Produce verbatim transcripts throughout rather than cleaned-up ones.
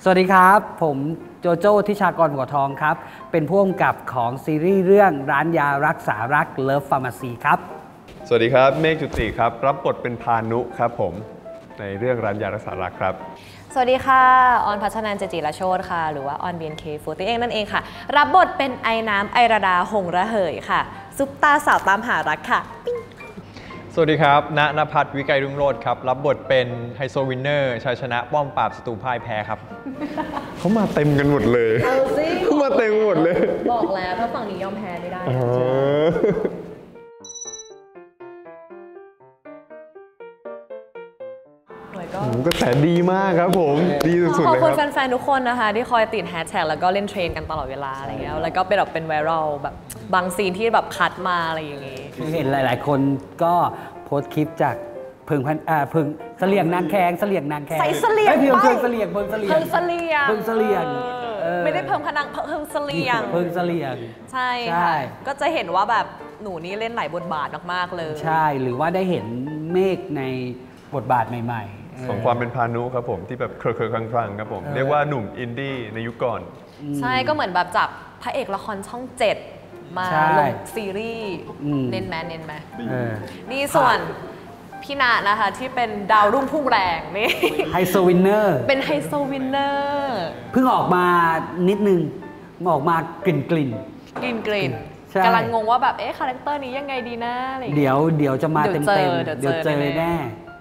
สวัสดีครับผมโจโจ้ทิชากรหัวทองครับเป็นผู้กำกับของซีรีส์เรื่องร้านยารักษารักเลิฟฟาร์มาซีครับสวัสดีครับเมฆจุติครับรับบทเป็นพานุครับผมในเรื่องร้านยารักษารักครับสวัสดีค่ะออนพัชนันท์ เจจิรโชติค่ะหรือว่าออน บี เอ็น เค สี่สิบ เองนั่นเองค่ะรับบทเป็นไอน้ำไอราดาหงระเหยค่ะซุปตาสาวตามหารักค่ะสวัสดีครับณณภัทรวิกัยรุ่งโรจน์ครับรับบทเป็นไฮโซวินเนอร์ชัยชนะป้อมปราบศัตรูพ่ายแพ้ครับเขามาเต็มกันหมดเลยเขามาเต็มหมดเลยบอกแล้วถ้าฝั่งนี้ยอมแพ้ไม่ได้ก็แต่ดีมากครับผมดีสุดๆเลยครับขอบคุณแฟนๆทุกคนนะคะที่คอยติดแฮชแท็กแล้วก็เล่นเทรนกันตลอดเวลาอะไรเงี้ยแล้วก็เป็นแบบเป็นไวรัลแบบบางซีนที่แบบคัดมาอะไรอย่างงี้คือเห็นหลายๆคนก็โพสต์คลิปจากเพิงพันอ่าเพิงเสลี่ยงนางแขงเสลี่ยงนางแขงใส่เสลี่ยงไปเพิงเพิงเสลี่ยงเพิงเสลี่ยงเพิงเสลี่ยงเพิงเสลี่ยงไม่ได้เพิ่มพนังเพิ่มเสลี่ยงเพิงเสลี่ยงใช่ค่ะก็จะเห็นว่าแบบหนูนี่เล่นหลายบทบาทมากๆเลยใช่หรือว่าได้เห็นเมฆในบทบาทใหม่ๆของความเป็นพานุครับผมที่แบบเคยๆครั้งๆครับผมเรียกว่าหนุ่มอินดี้ในยุคก่อนใช่ก็เหมือนแบบจับพระเอกละครช่องเจ็ดมาลงซีรีส์เน้นแมเน้นแมนี่ส่วนพี่นานะคะที่เป็นดาวรุ่งพุ่งแรงนี่ไฮโซวินเนอร์เป็นไฮโซวินเนอร์เพิ่งออกมานิดนึงออกมากลิ่นกลิ่นกลิ่นกลิ่นกำลังงงว่าแบบเอ๊ะคาแรคเตอร์นี้ยังไงดีนะอะไรเดี๋ยวเดี๋ยวจะมาเต็มเต็มเดี๋ยวเจอแน่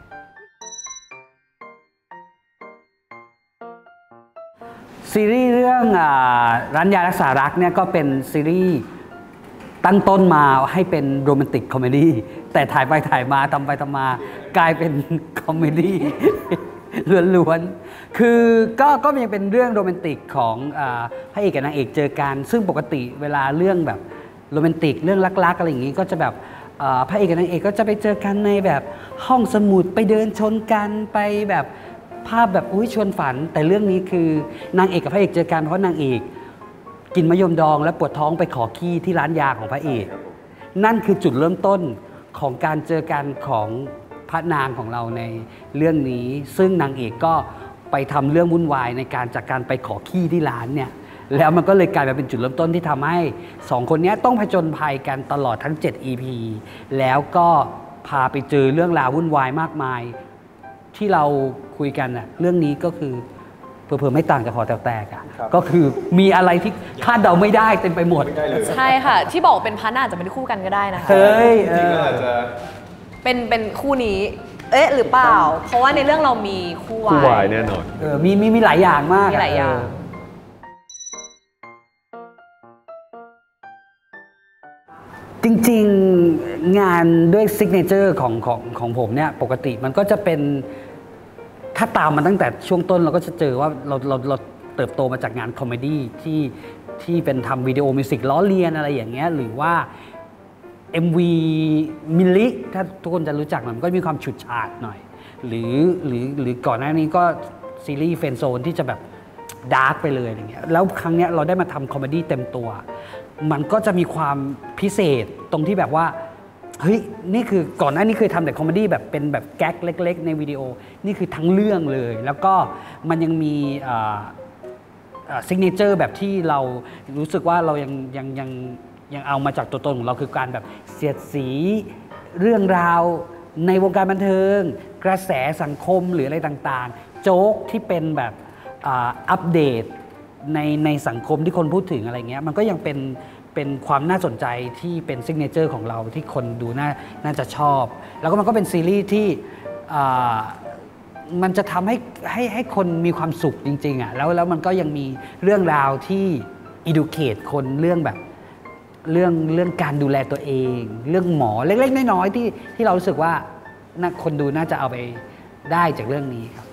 ซีรีส์เรื่องร้านยารักษารักเนี่ยก็เป็นซีรีส์ตั้งต้นมาให้เป็นโรแมนติกคอมเมดี้แต่ถ่ายไปถ่ายมาทำไปทำมากลายเป็นคอมเมดี้ล้วนๆคือก็ก็ยังเป็นเรื่องโรแมนติกของพระเอกกับนางเอกเจอกันซึ่งปกติเวลาเรื่องแบบโรแมนติกเรื่องรักๆอะไรอย่างนี้ก็จะแบบพระเอกกับนางเอกก็จะไปเจอกันในแบบห้องสมุดไปเดินชนกันไปแบบภาพแบบอุ้ยชวนฝันแต่เรื่องนี้คือนางเอกกับพระเอกเจอกันเพราะนางเอกกินมะยมดองและปวดท้องไปขอขี้ที่ร้านยาของพระเอกนั่นคือจุดเริ่มต้นของการเจอกันของพระนางของเราในเรื่องนี้ซึ่งนางเอกก็ไปทำเรื่องวุ่นวายในการจากการไปขอขี้ที่ร้านเนี่ยแล้วมันก็เลยกลายมาเป็นจุดเริ่มต้นที่ทำให้สองคนนี้ต้องผจญภัยกันตลอดทั้งเจ็ด อี พี แล้วก็พาไปเจอเรื่องราววุ่นวายมากมายที่เราคุยกันน่ะเรื่องนี้ก็คือเผื่อๆไม่ต่างจากหอแต๋วแตกอ่ะก็คือมีอะไรที่คาดเดาไม่ได้เต็มไปหมดใช่ค่ะที่บอกเป็นพาร์ทน่าจะเป็นคู่กันก็ได้นะคะเฮ้ยจริงก็อาจจะเป็นเป็นคู่นี้เอ๊ะหรือเปล่าเพราะว่าในเรื่องเรามีคู่วายคู่วายแน่นอนเออมีมีมีหลายอย่างมากมีหลายอย่างจริงๆงานด้วยซิกเนเจอร์ของของของผมเนี่ยปกติมันก็จะเป็นถ้าตามมาตั้งแต่ช่วงต้นเราก็จะเจอว่าเราเราเราเติบโตมาจากงานคอมเมดี้ที่ที่เป็นทำวิดีโอมิวสิกล้อเลียนอะไรอย่างเงี้ยหรือว่า เอ็ม วี มิลลิถ้าทุกคนจะรู้จักมันก็มีความฉูดฉาดหน่อยหรือหรือหรือก่อนหน้านี้ก็ซีรีส์เฟรนด์โซนที่จะแบบดาร์กไปเลยอย่างเงี้ยแล้วครั้งนี้เราได้มาทำคอมเมดี้เต็มตัวมันก็จะมีความพิเศษตรงที่แบบว่าเฮ้ยนี่คือก่อนหน้านี้เคยทำแต่คอมเมดี้แบบเป็นแบบแก๊กเล็กๆในวิดีโอนี่คือทั้งเรื่องเลยแล้วก็มันยังมีซิกเนเจอร์แบบที่เรารู้สึกว่าเรายังยังยังยังเอามาจากตัวตนของเราคือการแบบเสียดสีเรื่องราวในวงการบันเทิงกระแสสังคมหรืออะไรต่างๆโจ๊กที่เป็นแบบอัปเดตในในสังคมที่คนพูดถึงอะไรเงี้ยมันก็ยังเป็นเป็นความน่าสนใจที่เป็นซิกเนเจอร์ของเราที่คนดูน่าน่าจะชอบแล้วก็มันก็เป็นซีรีส์ที่มันจะทำให้ให้ให้คนมีความสุขจริงๆอ่ะแล้วแล้วมันก็ยังมีเรื่องราวที่ educate คนเรื่องแบบเรื่องเรื่องการดูแลตัวเองเรื่องหมอเล็กๆน้อยๆที่ที่เรารู้สึกว่าคนดูน่าจะเอาไปได้จากเรื่องนี้ครับ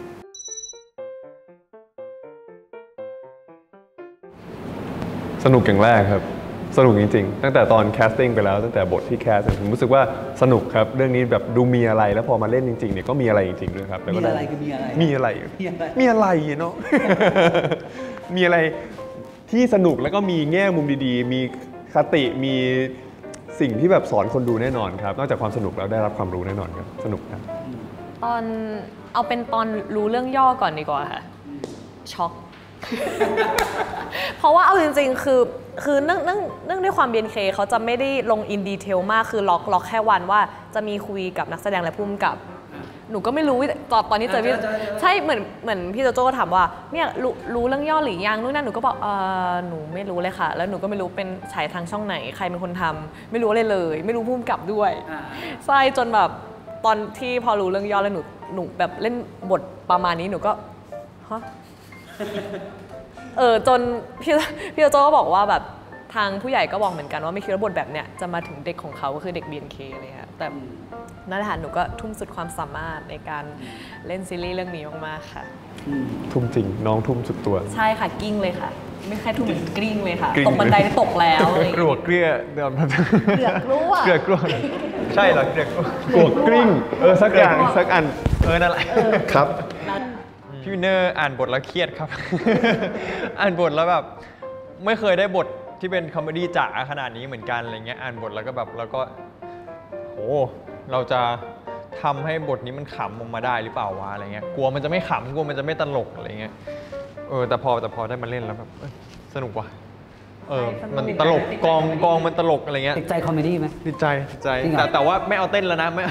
สนุกอย่างแรกครับสนุกจริงๆตั้งแต่ตอนแคสติ้งไปแล้วตั้งแต่บทที่แคสผมรู้สึกว่าสนุกครับเรื่องนี้แบบดูมีอะไรแล้วพอมาเล่นจริงๆเนี่ยก็มีอะไรจริงๆด้วยครับมีอะไรคือมีอะไรมีอะไรมีอะไรเนาะมีอะไรที่สนุกแล้วก็มีแง่มุมดีๆมีคติมีสิ่งที่แบบสอนคนดูแน่นอนครับนอกจากความสนุกแล้วได้รับความรู้แน่นอนครับสนุกครับตอนเอาเป็นตอนรู้เรื่องย่อก่อนดีกว่าค่ะช็อก เพราะว่าเอาจริงๆคือคือเนื่องเนื่องเนื่องด้วยความ บี เอ็น เค เขาจะไม่ได้ลงอินดีเทลมากคือล็อกล็อกแค่วันว่าจะมีคุยกับนักแสดงและผู้กำกับหนูก็ไม่รู้ตอนตอนนี้เจอพี่ใช่เหมือนเหมือนพี่โจโจ้ก็ถามว่าเนี่ยรู้รู้เรื่องย่อหรือยังนู่นนั่นหนูก็บอกเออหนูไม่รู้เลยค่ะแล้วหนูก็ไม่รู้เป็นฉายทางช่องไหนใครเป็นคนทำไม่รู้อะไรเลยไม่รู้ผู้กำกับด้วยใช่จนแบบตอนที่พอรู้เรื่องย่อแล้วหนูหนูแบบเล่นบทประมาณนี้หนูก็ฮะเออจนพี่พี่โจก็บอกว่าแบบทางผู้ใหญ่ก็บอกเหมือนกันว่าไม่คิดว่าบทแบบเนี้ยจะมาถึงเด็กของเขาก็คือเด็ก บี เอ็น เค อะไรเงี้ยแต่นั่นแหละหนูก็ทุ่มสุดความสามารถในการเล่นซีรีส์เรื่องนี้มากๆค่ะทุ่มจริงน้องทุ่มสุดตัวใช่ค่ะกิ้งเลยค่ะไม่แค่ทุ่มเหมือนกริ้งเลยค่ะกริ้งตกบันไดได้ตกแล้วอะไรอย่างกลัวเงี้ยเกลี้ยเดิมเกือกกลัวเกลือกลัวใช่เหรอเกลือกลัวกลัวกริ้งเออสักอย่างสักอันเออนั่นแหละครับพี่วินเนอร์อ่านบทแล้วเครียดครับ อ่านบทแล้วแบบไม่เคยได้บทที่เป็นคอมเมดี้จ๋าขนาดนี้เหมือนกันอะไรเงี้ยอ่านบทแล้วก็แบบแล้วก็โหเราจะทำให้บทนี้มันขำออกมาได้หรือเปล่าวะอะไรเงี้ยกลัวมันจะไม่ขำกลัวมันจะไม่ตลกอะไรเงี้ยเออแต่พอแต่พอได้มาเล่นแล้วแบบเอ้ยสนุกว่ะเออมันตลกกองกองมันตลกอะไรเงี้ยติดใจคอมเมดี้ไหมติดใจติดใจจริงเหรอแต่แต่ว่าไม่เอาเต้นแล้วนะไม่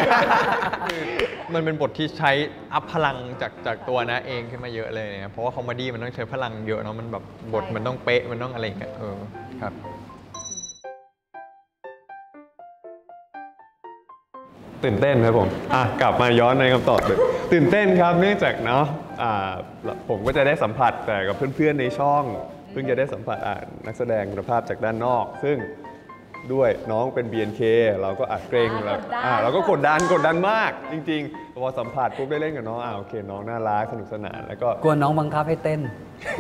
มันเป็นบทที่ใช้อัพพลังจากจากตัวนะเองขึ้นมาเยอะเลยเนี่ยเพราะว่าคอมเมดี้มันต้องใช้พลังเยอะเนาะมันแบบบทมันต้องเป๊ะมันต้องอะไรอย่างเงี้ยเออครับตื่นเต้นครับผมอ่ะกลับมาย้อนในคำตอบเลยตื่นเต้นครับเนื่องจากเนาะอ่าผมก็จะได้สัมผัสแต่กับเพื่อนๆในช่องเพิ่งจะได้สัมผัสอ่านนักแสดงคุณภาพจากด้านนอก ซึ่งด้วยน้องเป็น บี เอ็น เค เราก็อัดเกรงแล้วอ่าเราก็กดดันกดดันมากจริงๆพอสัมผัสปุ๊บได้เล่นกับน้องอ่าโอเคน้องน่ารักสนุกสนานแล้วก็กลัวน้องบังคับให้เต้น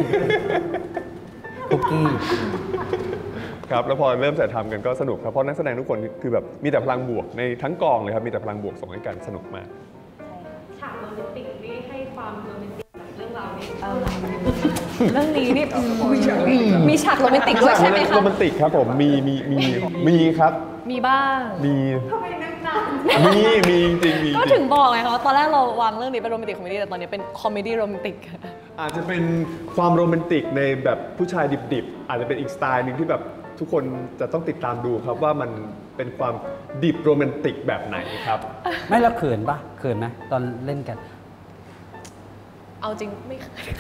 คุกกี้ครับแล้วพอเริ่มถ่ายทำกันก็สนุกครับเพราะนักแสดงทุกคนคือแบบมีแต่พลังบวกในทั้งกองเลยครับมีแต่พลังบวกส่งให้กันสนุกมากฉากโรแมนติกนี่ให้ความโรแมนติกเรื่องราวนี้เรื่องนี้นี่มีฉากโรแมนติกด้วยใช่ไหมคะโรแมนติกครับผมมีมีมีมีครับมีบ้างมีทำไมนึกนานมีมีจริงๆมีก็จถึริงงบอกไงคะว่าตอนแรกเราวางเรื่องนี้เป็นโรแมนติกคอมเมดี้แต่ตอนนี้เป็นคอมเมดี้โรแมนติกอาจจะเป็นความโรแมนติกในแบบผู้ชายดิบๆอาจจะเป็นอีกสไตล์หนึ่งที่แบบทุกคนจะต้องติดตามดูครับว่ามันเป็นความดิบโรแมนติกแบบไหนครับไม่แล้วเขินปะเขินไหมตอนเล่นกันเอาจริงไม่เคย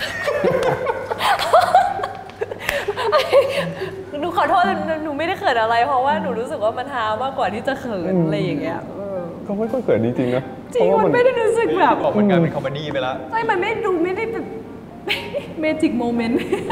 หนูขอโทษหนูไม่ได้เขินอะไร เพราะว่าหนูรู้สึกว่ามันฮามากกว่าที่จะเขินอะไรอย่างเงี้ยเออก็ไม่ค่อยเขินจริงๆนะจริงมันไม่ได้รู้สึกแบบออกมันกลายเป็นคอมเมดี้ไปแล้วใช่มันไม่ดูไม่ได้แบบเมจิกโมเมนต์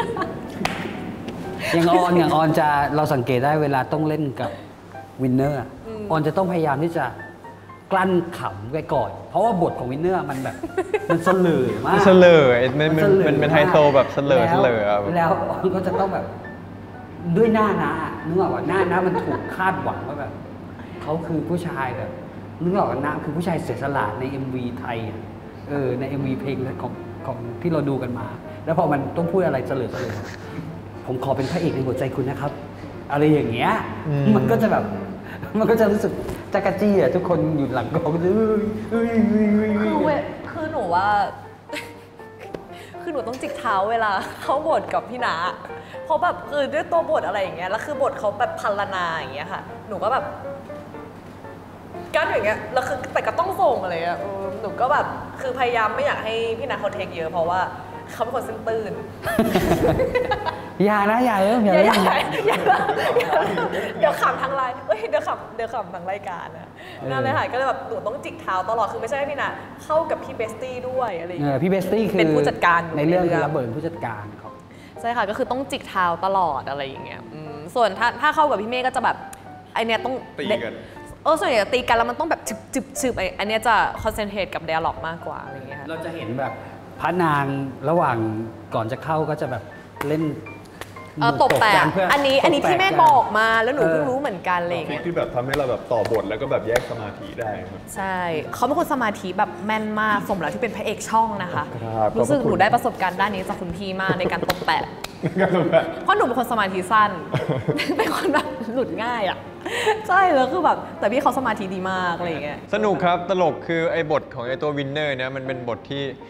อย่างออนอย่างออนจะเราสังเกตได้เวลาต้องเล่นกับวินเนอร์อะออนจะต้องพยายามที่จะกลั้นขำไว้ก่อน เพราะว่าบทของวินเนอร์มันแบบ มันเสลอมากเสลอมันมันสลอมันเป็นไฮโซแบบเสลอแล้วเสลออะแล้วออนก็จะต้องแบบด้วยหน้านะนึกออกว่าหน้านะมันถูกคาดหวังว่าแบบเขาคือผู้ชายแบบนึกออกว่านะคือผู้ชายเสียสละใน เอ็ม วี ไทยอะเออใน เอ็ม วี เพลงของของที่เราดูกันมา แล้วพอมันต้องพูดอะไรเสลอเสลอผมขอเป็นพระเอกในหัวใจคุณนะครับ อะไรอย่างเงี้ยมันก็จะแบบ มันก็จะรู้สึกจักรจี้อ่ะทุกคนอยู่หลังกองก็จะเอ้ยเอ้ยเอ้ยเอ้ยคือเอ้เวย คือหนูว่า คือหนูต้องจิกเท้าเวลาเข้าบทกับพี่นาเพราะแบบคือด้วยตัวบทอะไรอย่างเงี้ยแล้วคือบทเขาแบบพันลนาอย่างเงี้ยค่ะ หนูก็แบบกันอย่างเงี้ยแล้วคือแต่ก็ต้องส่งอะไรเงี้ยเออหนูก็แบบคือพยายามไม่อยากให้พี่นาเขาเทคเยอะเพราะว่าเขาเป็นคนซึ้งตื่นอย่านะอย่าเริ่มอย่าอย่าเริ่มอย่าอย่าอย่าเดี๋ยวขำทางไลน์เอ้ยเดี๋ยวขำเดี๋ยวขำทางรายการนะนั่นเลยค่ะก็เลยแบบหนูต้องจิกเท้าตลอดคือไม่ใช่พี่นะเข้ากับพี่เบสตี้ด้วยอะไรอย่างเอเงี้อย พี่เบสตี้คือเป็นผู้จัดการในเรื่องในเรื่องระเบิดผู้จัดการครับใช่ค่ะก็คือต้องจิกเท้าตลอดอะไรอย่างเงี้ยอืมส่วนถ้าถ้าเข้ากับพี่เมฆก็จะแบบไอเนี้ยต้องตีกันเออส่วนใหญ่จะตีกันแล้วมันต้องแบบจึบจึบจึบไออันเนี้ยจะคอนเซนเทรตกับไดอะล็อกมากกว่าอะไรอย่างเงี้ยค่ะเราจะเห็นแบบพระนางระหว่างก่อนจะเข้าก็จะแบบเล่นเออตบแตกนเพื่อันนี้อันนี้พี่เมฆบอกมาแล้วหนูเออเพิ่งรู้เหมือนกันอะไรอย่างทริเงี้คยที่แบบทำให้เราแบบต่อบทแล้วก็แบบแยกสมาธิได้ครับใช่เขาเป็นคนสมาธิแบบแม่นมากสมแล้วที่เป็นพระเอกช่องนะคะครับรู้สึกขอบพระคุณหนูได้ประสบการณ์ด้านนี้จากคุณพี่มากในการตบแปะการทำแบบเพราะหนูเป็นคนสมาธิสั้น เป็นคนแบบหลุดง่ายอ่ะใช่แล้วคือแบบแต่พี่เขาสมาธิดีมากอะไรอย่างเงี้ยสนุกครับตลกคือไอ้บทของไอ้ตัววินเนอร์เนี่ยมันเป็นบทที่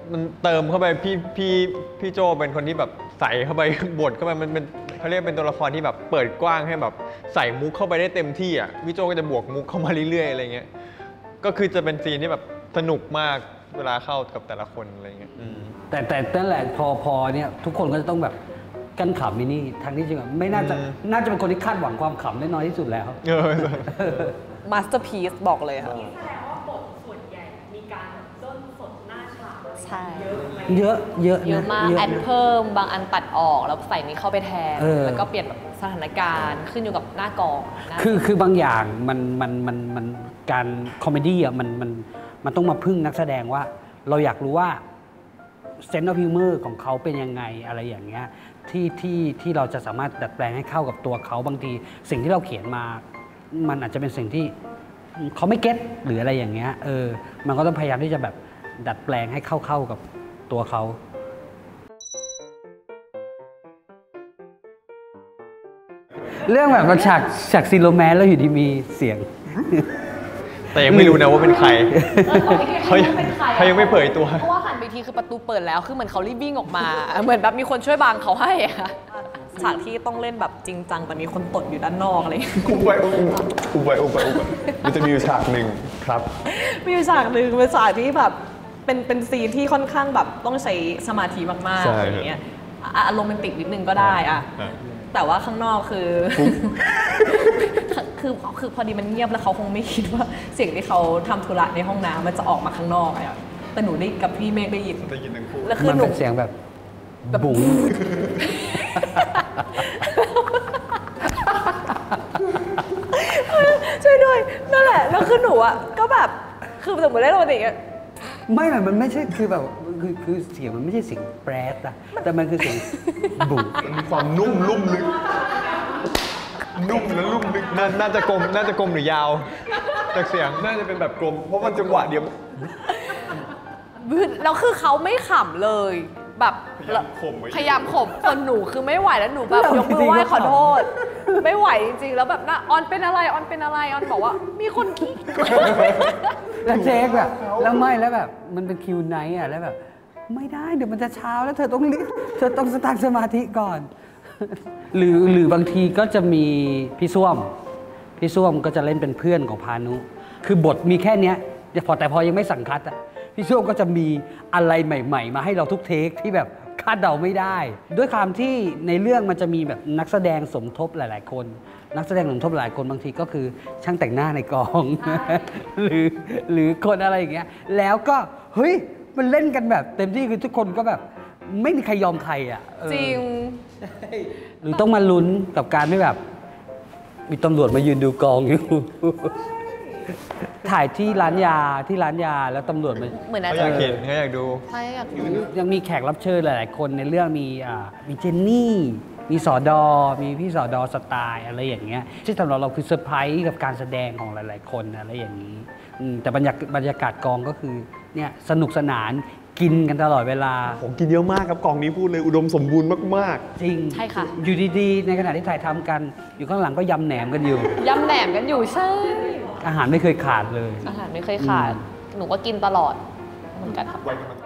มันเติมเข้าไปพี่พี่พี่โจเป็นคนที่แบบใส่เข้าไป บทเข้าไปมันเป็นเขาเรียกเป็นตัวละครที่แบบเปิดกว้างให้แบบใส่มุกเข้าไปได้เต็มที่อ่ะพี่โจก็จะบวกมุกเข้ามาเรื่อยๆอะไรเงี้ยก็คือจะเป็นซีนที่แบบสนุกมากเวลาเข้ากับแต่ละคนอะไรเงี้ยอืมแต่แต่นั่นแหละพอพอเนี่ยทุกคนก็จะต้องแบบกั้นขำมินี่ทางที่จริงอะไม่น่าจะอืมน่าจะเป็นคนที่คาดหวังความขำได้น้อยที่สุดแล้วเออมาสเตอร์พีซบอกเลยค่ะแสดงว่าบทส่วนใหญ่มีการด้นสดหน้าฉากอะไรใช่เยอะไหมเยอะเยอะเยอะนมากแอดเพิ่มบางอันตัดออกแล้วใส่นี้เข้าไปแทนเออแล้วก็เปลี่ยนแบบสถานการณ์ขึ้นอยู่กับหน้ากองหน้าคือคือบางอย่างมันมันมันมันการคอมเมดี้อ่ะมันมันมันต้องมาพึ่งนักแสดงว่า เราอยากรู้ว่าเซนต์ออฟฮิวเมอร์ของเขาเป็นยังไงอะไรอย่างเงี้ยที่ที่ที่เราจะสามารถดัดแปลงให้เข้ากับตัวเขาบางทีสิ่งที่เราเขียนมา มันอาจจะเป็นสิ่งที่เขาไม่เก็ตหรืออะไรอย่างเงี้ยเออมันก็ต้องพยายามที่จะแบบดัดแปลงให้เข้าเข้ากับตัวเขาเรื่องแบบมาฉากฉากซีโรแมนแล้วอยู่ดีมีเสียงแต่ยังไม่รู้นะว่าเป็นใคร เขายังเป็นใครเขายังไม่เผยตัวเพราะว่าหันไปทีคือประตูเปิดแล้วคือเหมือนเขารีบวิ่งออกมา เหมือนแบบมีคนช่วยบังเขาให้อะฉากที่ต้องเล่นแบบจริงจังแต่มีคนตดอยู่ด้านนอกอะไรอย่างเงี้ยอุบไว้อุบอุบไว้อุบไว้อุบไว้มันจะมีอยู่ฉากหนึ่งครับมีอยู่ฉากหนึ่งเป็นฉากที่แบบเป็นเป็นซีนที่ค่อนข้างแบบต้องใช้สมาธิมากๆใช่อะไรอย่างเงี้ยอ่ะอารมณ์เป็นติกนิดนึงก็ได้อะอ่ะแต่ว่าข้างนอกคือ คือคือพอดีมันเงียบแล้วเขาคงไม่คิดว่าเสียงที่เขาทำธุระในห้องน้ำมันจะออกมาข้างนอกอะแต่หนูได้กับพี่เมฆได้ยินได้ยินทั้งคู่แล้วคือมันหนูเป็นเสียงแบบบุ๋งช่วยด้วยนั่นแหละแล้วคือหนูอ่ะก็แบบคือสมมติเล่นโรแมนติกอะไม่มันมันไม่ใช่คือแบบคือคือเสียงมันไม่ใช่เสียงแปรดนะแต่มันคือเสียงบุ๋งมันมีความนุ่มลุ่มลึก นุ่มและลุ่มลึกน่าน่าจะกลมน่าจะกลมหรือยาวจากเสียงน่าจะเป็นแบบกลม เพราะมันจังหวะเดียวแล้วคือเขาไม่ขำเลยแบบพยายามข่มไว้พยายามข่มจนหนูคือไม่ไหวแล้วหนูแบบยกมือไหว้ขอโทษ ไม่ไหวจริงๆแล้วแบบน่ะออนเป็นอะไรออนเป็นอะไรออนบอกว่ามีคนขี้แล้วเทคแบบแล้วไม่แล้วแบบมันเป็นคิวไนท์อ่ะแล้วแบบไม่ได้เดี๋ยวมันจะเช้าแล้วเธอต้องรีบเธอต้องสตั้งสมาธิก่อน หรือหรือบางทีก็จะมีพี่ส้วมพี่ส้วมก็จะเล่นเป็นเพื่อนของพานุ คือบทมีแค่เนี้ยแต่พอแต่พอยังไม่สั่งคัดอ่ะพี่ส้วมก็จะมีอะไรใหม่ ๆ มาให้เราทุกเทคที่แบบคาดเดาไม่ได้ ด้วยความที่ในเรื่องมันจะมีแบบนักแสดงสมทบหลาย ๆ คน นักแสดงสมทบหลายคนบางทีก็คือช่างแต่งหน้าในกอง หรือหรือคนอะไรอย่างเงี้ยแล้วก็เฮ้ยมันเล่นกันแบบเต็มที่คือทุกคนก็แบบไม่มีใครยอมใครอ่ะเออจริงหรือต้องมาลุ้นกับการที่แบบ มีตำรวจมายืนดูกองอยู่ ถ่ายที่ร้านยาที่ร้านยาแล้วตำรวจมาเหมือนอาเขาจอจะยากเห็นเขาอยากดูใช่อยากดูยังมีแขกรับเชิญหลาย ๆ คนในเรื่องมีอ่ามีเจนนี่ มีสอดอ มีพี่สอดอสไตล์อะไรอย่างเงี้ยที่สำหรับเราคือเซอร์ไพรส์กับการแสดงของหลาย ๆ คนอะไรอย่างนี้อืมแต่บรรยากบรรยากาศกองก็คือเนี่ยสนุกสนานกินกันตลอดเวลาของกินเยอะมากครับกองนี้พูดเลยอุดมสมบูรณ์มากจริงใช่ค่ะอยู่ดี ๆ ในขณะที่ถ่ายทำกัน อยู่ข้างหลังก็ยำแหนมกันอยู่ยำแหนมกันอยู่ใช่อาหารไม่เคยขาดเลยอาหารไม่เคยขาด หนูก็กินตลอดเหมือนกันครับๆ ไว้กันมา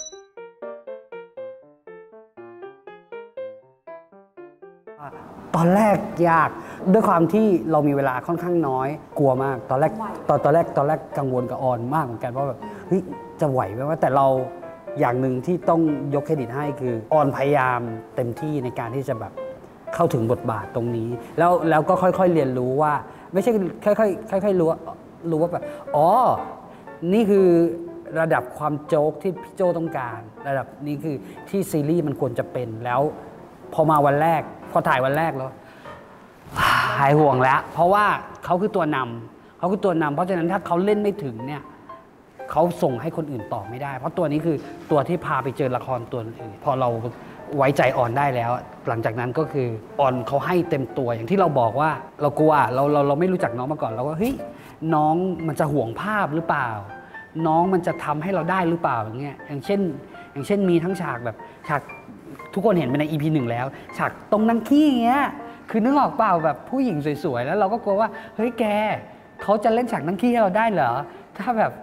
ตอนแรกยากด้วยความที่เรามีเวลาค่อนข้างน้อย กลัวมาก ตอนแรกตอนตอนแรกตอนแรกกังวลกับออนมากเหมือนกันว่าแบบเฮ้ยจะไหวไหมว่าแต่เราอย่างหนึ่งที่ต้องยกเครดิตให้คือออนพยายามเต็มที่ในการที่จะแบบเข้าถึงบทบาทตรงนี้ แล้วแล้วก็ค่อยๆเรียนรู้ว่า ไม่ใช่ค่อยๆค่อยๆรู้ว่ารู้ว่าแบบอ๋อนี่คือระดับความโจ๊กที่พี่โจต้องการ ระดับนี้คือที่ซีรีส์มันควรจะเป็นแล้ว พอมาวันแรกพอถ่ายวันแรกแล้ว หายห่วงแล้ว เพราะว่าเขาคือตัวนำเขาคือตัวนำเพราะฉะนั้นถ้าเขาเล่นไม่ถึงเนี่ยเขาส่งให้คนอื่นต่อไม่ได้ เพราะตัวนี้คือตัวที่พาไปเจอละครตัวอื่นพอเราไว้ใจอ่อนได้แล้ว หลังจากนั้นก็คืออ่อนเขาให้เต็มตัวอย่างที่เราบอกว่าเรากลัวเราเราเราไม่รู้จักน้องมาก่อนเราก็เฮ้ยน้องมันจะห่วงภาพหรือเปล่า น้องมันจะทำให้เราได้หรือเปล่าอย่างเงี้ยอย่างเช่น อย่างเช่นมีทั้งฉากแบบฉากทุกคนเห็นไปใน อี พี หนึ่งแล้วฉากตรงนั่งขี้อย่างเงี้ยคือนึกออกเปล่าแบบผู้หญิงสวยๆแล้วเราก็กลัวว่าเฮ้ยแกเขาจะเล่นฉากนั่งขี้ให้เราได้เหรอถ้าแบบ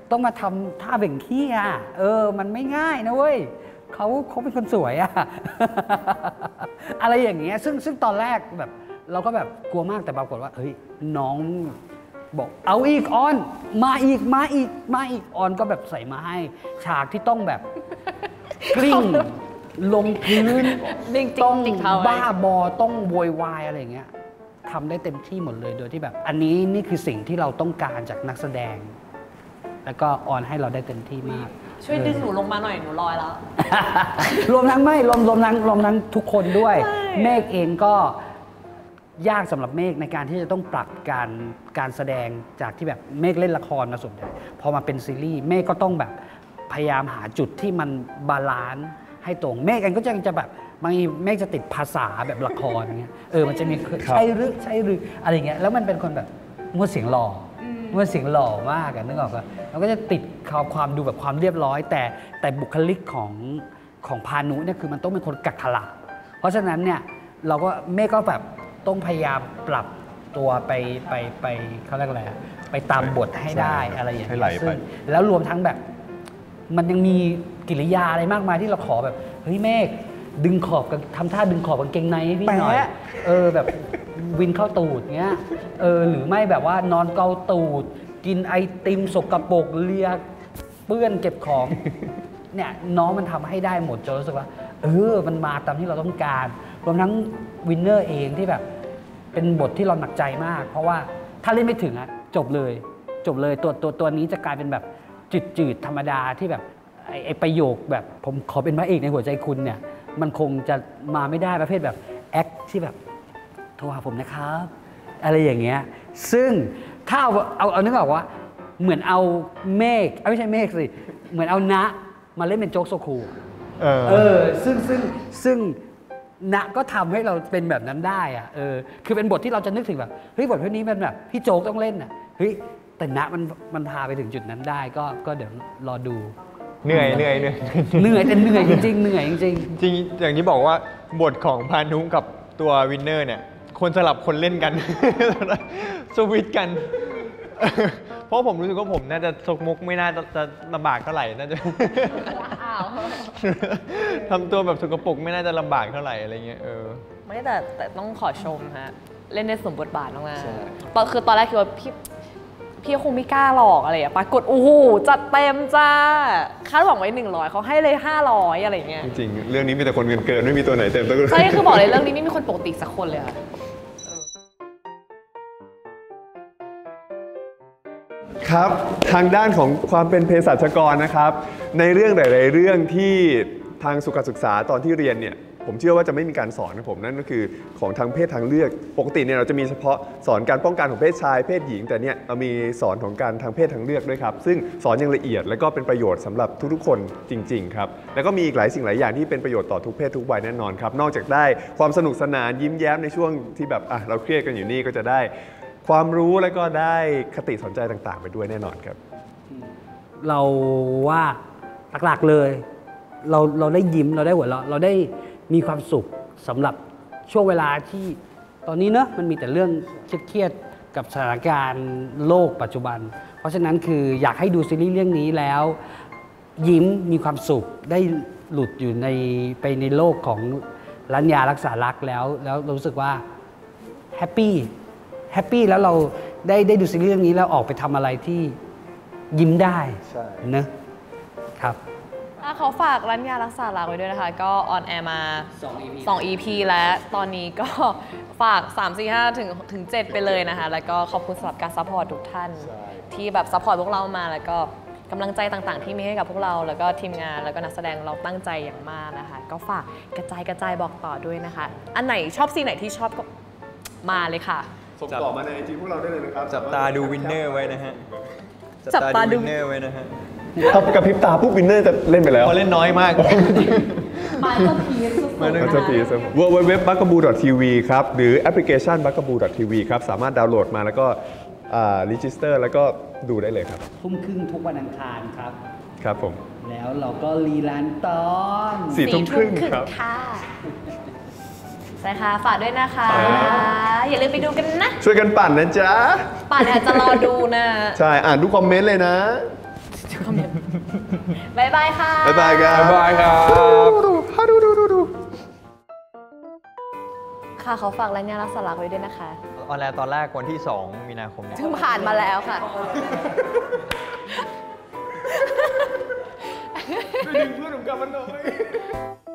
ต้องมาทำท่าเบ่งขี้อ่ะเออมันไม่ง่ายนะเว้ยเขาเขาเป็นคนสวยอะ อะไรอย่างเงี้ยซึ่งซึ่งตอนแรกแบบเราก็แบบกลัวมากแต่ปรากฏว่าเฮ้ยน้องบอกเอาอีกออนมาอีกมาอีกมาอีกออนก็แบบใส่มาให้ฉากที่ต้องแบบ กลิ้งลงพื้นจริงๆต้องจริงๆเท่าไหร่บ้าบอต้องโวยวายอะไรอย่างเงี้ยทำได้เต็มที่หมดเลยโดยที่แบบ อันนี้นี่คือสิ่งที่เราต้องการจากนักแสดง แล้วก็ออนให้เราได้เต็มที่มากช่วยดึงหนูลงมาหน่อยหนูลอยแล้วรวมทั้งไม่รวมรวมทั้งรวมทั้งทุกคนด้วยใช่เมฆเองก็ยากสำหรับเมฆในการที่จะต้องปรับการการแสดงจากที่แบบเมฆเล่นละครมาส่วนใหญ่พอมาเป็นซีรีส์เมฆก็ต้องแบบพยายามหาจุดที่มันบาลานซ์ให้ตรงเมฆเองก็จะจะแบบบางทีเมฆจะติดภาษาแบบละครอย่างเงี้ยเออมันจะมีใช่หรือใช่หรืออะไรเงี้ยแล้วมันเป็นคนแบบม้วนเสียงหล่อม้วนเสียงหล่อมากอะนึกออกปะเราก็จะติดความความดูแบบความเรียบร้อย แต่แต่บุคลิกของของพานุเนี่ยคือมันต้องเป็นคนกักขระเพราะฉะนั้นเนี่ยเราก็เมฆก็แบบต้องพยายามปรับตัวไปไปไปเขาเรียกอะไรอะไปตามบทให้ได้อะไรอย่างให้เงี้ไหลยไปซึ่งแล้วรวมทั้งแบบมันยังมีกิริยาอะไรมากมายที่เราขอแบบเฮ้ยเมฆดึงขอบกันทำท่าดึงขอบกางเกงในให้พี่หน่อยแปะเออแบบวินเข้าตูดเงี้ยเออหรือไม่แบบว่านอนเกาตูด กินไอติมสกปรกเลียเปื้อนเก็บของ เนี่ยน้องมันทำให้ได้หมดจนรู้สึกว่าเออมันมาตามที่เราต้องการรวมทั้งวินเนอร์เองที่แบบเป็นบทที่เราหนักใจมาก เพราะว่าถ้าเล่นไม่ถึงอะจบเลยจบเลยตัวตัวตัวนี้จะกลายเป็นแบบจืดจืดๆธรรมดาที่แบบไอ้ไอประโยคแบบผมขอเป็นพระเอกในหัวใจคุณเนี่ยมันคงจะมาไม่ได้ประเภทแบบแอคที่แบบโทรหาผมนะครับอะไรอย่างเงี้ยซึ่งถ้าเอาเอาเอานึกออกว่าเหมือนเอาเมฆเอ้ยไม่ใช่เมฆสิเหมือนเอาณมาเล่นเป็นโจ๊กโซคูเออเออซึ่งซึ่งซึ่งณก็ทำให้เราเป็นแบบนั้นได้อะเออคือเป็นบทที่เราจะนึกถึงแบบเฮ้ยบทพวกนี้มันแบบพี่โจ๊กต้องเล่นอ่ะเฮ้ยแต่ณมันมันพาไปถึงจุดนั้นได้ก็ก็เดี๋ยวรอดูเหนื่อยเหนื่อยเหนื่อยเหนื่อยแต่เหนื่อยจริงๆเหนื่อยจริงจริงๆอย่างที่บอกว่าบทของพานุกับตัววินเนอร์เนี่ยคนสลับคนเล่นกัน สวิตช์กัน เพราะผมรู้สึกว่าผมน่าจะซกมุกไม่น่าจะจะลำบากเท่าไหร่น่าจะว้าวทำตัวแบบสกปรกไม่น่าจะลำบากเท่าไหร่อะไรเงี้ยเออไม่แต่แต่ต้องขอชมฮะเล่นได้สมบทบาทมากๆตอนคือตอนแรกคิดว่าพี่พี่คงไม่กล้าหลอกอะไรอะปรากฏโอ้โหจัดเต็มจ้าคาดหวังไว้หนึ่งร้อยเขาให้เลยห้าร้อยอะไรเงี้ยจริงๆเรื่องนี้มีแต่คนเกินเกินไม่มีตัวไหนเต็มตัวใช่คือบอกเลยเรื่องนี้ไม่มีคนปกติสักคนเลยค่ะครับทางด้านของความเป็นเภสัชกรนะครับในเรื่องหลายๆเรื่องที่ทางสุขศึกษาตอนที่เรียนเนี่ยผมเชื่อว่าจะไม่มีการสอนนะผมนั่นก็คือของทางเพศทางเลือกปกติเนี่ยเราจะมีเฉพาะสอนการป้องกันของเพศชายเพศหญิงแต่เนี่ยเรามีสอนของการทางเพศทางเลือกด้วยครับซึ่งสอนอย่างละเอียดและก็เป็นประโยชน์สำหรับทุกๆคนจริงๆครับแล้วก็มีอีกหลายสิ่งหลายอย่างที่เป็นประโยชน์ต่อทุกเพศทุกวัยแน่นอนครับนอกจากได้ความสนุกสนานยิ้มแย้มในช่วงที่แบบอ่ะเราเครียดกันอยู่นี่ก็จะได้ความรู้และก็ได้คติสนใจต่างๆไปด้วยแน่นอนครับๆ เราว่าหลักๆเลยเราเราได้ยิ้มเราได้หัวเราะเราได้มีความสุขสำหรับช่วงเวลาที่ตอนนี้เนอะมันมีแต่เรื่องเครียดๆกับสถานการณ์โลกปัจจุบัน เพราะฉะนั้นคืออยากให้ดูซีรีส์เรื่องนี้แล้วยิ้มมีความสุขได้หลุดอยู่ในไปในโลกของรัญญารักษารักแล้วแล้วเรารู้สึกว่าแฮปปี้แฮปปี้แล้วเราได้ได้ดูซีรีส์เรื่องนี้แล้วออกไปทำอะไรที่ยิ้มได้นะครับอ่ะเขาฝากรัญญารักษารักไว้ด้วยนะคะ ก็ออนแอร์มาสอง อี พี แล้วตอนนี้ก็ฝาก สาม สี่ ห้า ถึงถึง เจ็ด ไปเลยนะคะ แล้วก็ขอบคุณสำหรับการซัพพอร์ตทุกท่าน ที่แบบซัพพอร์ตพวกเรามาแล้วก็กำลังใจต่างๆ ที่มีให้กับพวกเราแล้วก็ทีมงานแล้วก็นักแสดงเราตั้งใจอย่างมากนะคะ ก็ฝากกระจายกระจายบอกต่อด้วยนะคะ อันไหนชอบซีนไหนที่ชอบก็มาเลยค่ะส่งต่อมาในไอจีพวกเราได้เลยนะครับจับตาดูวินเนอร์ไว้นะฮะจับตาดูวินเนอร์ไว้นะฮะถ้ากระพริบตาปุ๊บวินเนอร์จะเล่นไปแล้วเขาเล่นน้อยมากมาเจ้าพีซสุดมาจะปีส ดับเบิลยู ดับเบิลยู ดับเบิลยู ดอท บักกะบู ดอท ที วี ครับหรือแอปพลิเคชัน บักกะบู ดอท ที วี ครับสามารถดาวน์โหลดมาแล้วก็รีจิสเตอร์แล้วก็ดูได้เลยครับทุ่มครึ่งทุกวันอังคารครับครับผมแล้วเราก็รีรันตอนสี่ทุ่มครึ่งครับค่ะใช่ค่ะ ฝากด้วยนะคะ อย่าลืมไปดูกันนะช่วยกันปั่นนะจ๊ะป่านอาจจะรอดูนะใช่ อ่านทุกคอมเมนต์เลยนะบ๊ายบายค่ะบ๊ายบายครับบ๊ายบายครับดูดูดูดูค่ะเขาฝากรายงานรักษาลักไว้ด้วยนะคะออนแลน์ตอนแรกวันที่สองมีนาคมเนี่ยซึ่งผ่านมาแล้วค่ะดึงเพื่อนผมกลับมาหน่อย